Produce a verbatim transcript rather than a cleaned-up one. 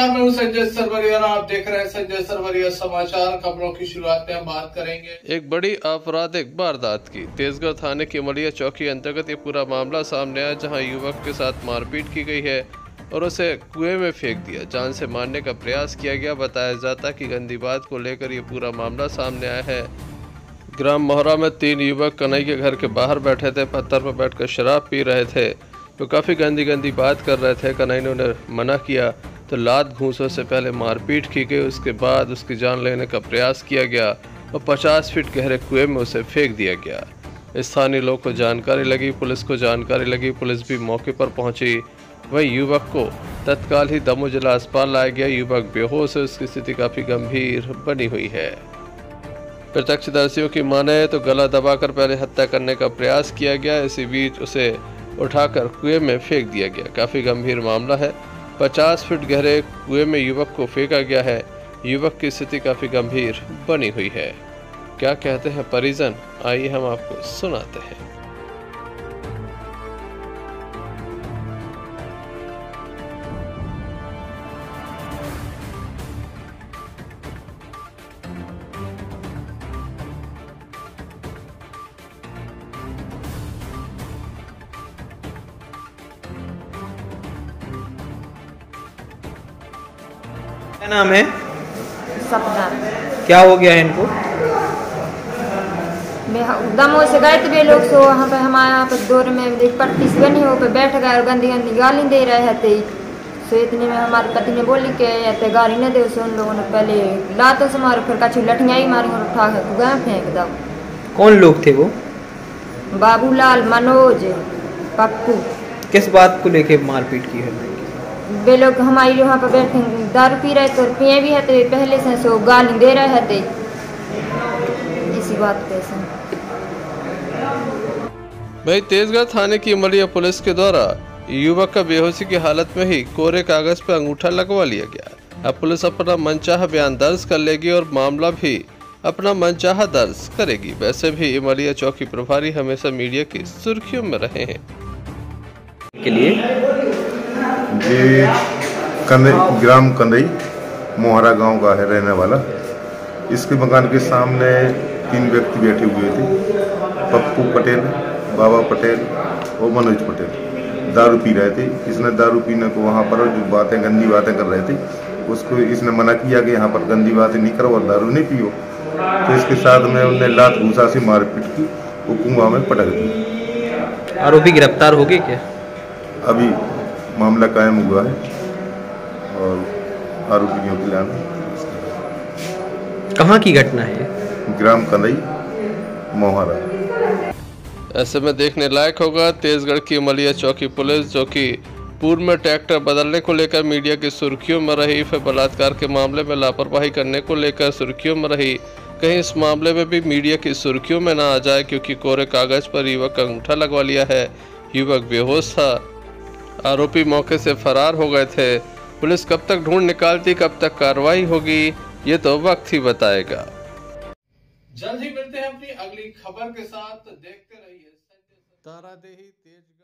नमस्कार, मैं हूं संजय सरवरिया और आप देख रहे हैं संजय सरवरिया समाचार। खबरों की शुरुआत में हम बात करेंगे एक बड़ी आपराधिक वारदात की। तेजगढ़ थाने की मलिया चौकी अंतर्गत ये पूरा मामला सामने आया, जहां युवक के साथ मारपीट की गई है और उसे कुएं में फेंक दिया, जान से मारने का प्रयास किया गया। बताया जाता कि गंदी बात को लेकर ये पूरा मामला सामने आया है। ग्राम मोहरा में तीन युवक कन्हई के घर के बाहर बैठे थे, पत्थर पर बैठकर शराब पी रहे थे, तो काफ़ी गंदी गंदी बात कर रहे थे। कन्हई ने उन्हें मना किया तो लात घूंसों से पहले मारपीट की गई, उसके बाद उसकी जान लेने का प्रयास किया गया और पचास फीट गहरे कुएं में उसे फेंक दिया गया। स्थानीय लोग को जानकारी लगी, पुलिस को जानकारी लगी, पुलिस भी मौके पर पहुंची। वहीं युवक को तत्काल ही दमोह जिला अस्पताल लाया गया। युवक बेहोश है, उसकी स्थिति काफ़ी गंभीर बनी हुई है। प्रत्यक्षदर्शियों की माने तो गला दबाकर पहले हत्या करने का प्रयास किया गया, इसी बीच उसे उठाकर कुएं में फेंक दिया गया। काफ़ी गंभीर मामला है। पचास फीट गहरे कुएं में युवक को फेंका गया है। युवक की स्थिति काफ़ी गंभीर बनी हुई है। क्या कहते हैं परिजन, आइए हम आपको सुनाते हैं। क्या नाम है? सपना। क्या हो गया है इनको? दमोह से गए थे वे लोग, सो वहाँ पे हमारे यहाँ पे दौर में एक पट्टी से बनी, वो पे बैठ गए और गंदी गंदी गाली दे रहे थे। सो इतने में हमारे पति ने बोली कि गाली न दे। उसे उन लोगों ने पहले लातों से मारे, फिर कछु लठियाँ ही मारी और उठा कर कुएं फेंक दो। कौन लोग थे वो? बाबूलाल, मनोज, पप्पू। किस बात को लेके मारपीट की है? वे लोग हमारे वहाँ पर बैठे दारू पी रहे थे और पिए भी थे पहले से, सो गाली दे रहे थे इसी बात पे से। वही तेजगढ़ थाने की मलिया पुलिस के द्वारा युवक का बेहोशी की हालत में ही कोरे कागज पर अंगूठा लगवा लिया गया। अब पुलिस अपना मनचाहा बयान दर्ज कर लेगी और मामला भी अपना मनचाहा दर्ज करेगी। वैसे भी मलिया चौकी प्रभारी हमेशा मीडिया की सुर्खियों में रहे हैं। के लिए ये कंदई ग्राम कंदई मोहरा गांव का है रहने वाला। इसके मकान के सामने तीन व्यक्ति बैठे हुए थे, पप्पू पटेल, बाबा पटेल और मनोज पटेल। दारू पी रहे थे। इसने दारू पीने को वहाँ पर जो बातें गंदी बातें कर रहे थे, उसको इसने मना किया कि यहाँ पर गंदी बातें नहीं करो और दारू नहीं पियो। तो इसके साथ में उन्हें लात घूसा से मारपीट की, वो कुआं में पटक दी। आरोपी गिरफ्तार हो गए क्या? अभी मामला कायम हुआ है और आरोपियों के लाना। कहाँ की घटना है? ग्राम कंदई मोहरा। ऐसे में देखने लायक होगा तेजगढ़ की मलिया चौकी पुलिस, जो कि पूर्व में ट्रैक्टर बदलने को लेकर मीडिया की सुर्खियों में रही, फिर बलात्कार के मामले में लापरवाही करने को लेकर सुर्खियों में रही। कहीं इस मामले में भी मीडिया की सुर्खियों में ना आ जाए, क्योंकि कोरे कागज पर युवक का अंगूठा लगवा लिया है। युवक बेहोश था, आरोपी मौके से फरार हो गए थे। पुलिस कब तक ढूंढ निकालती, कब तक कार्रवाई होगी, ये तो वक्त ही बताएगा। जल्द ही मिलते हैं अपनी अगली खबर के साथ। देखते रहिए तारादेही तेज।